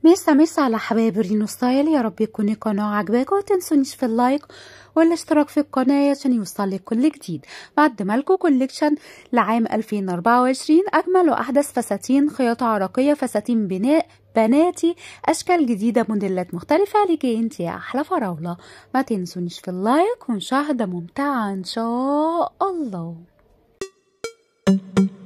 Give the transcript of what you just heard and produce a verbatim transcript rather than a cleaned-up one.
مسا مسا على حبايب رينو ستايل، يا رب يكون القناة عجباكم. ومتنسونيش في اللايك والاشتراك في القناة عشان يوصلك كل جديد. مقدمة لكم كوليكشن لعام ألفين وأربعة وعشرين، أجمل وأحدث فساتين خياطة عراقية، فساتين بناء بناتي، أشكال جديدة، موديلات مختلفة ليكي انت يا أحلى فراولة. ما تنسونيش في اللايك، ومشاهدة ممتعة إن شاء الله.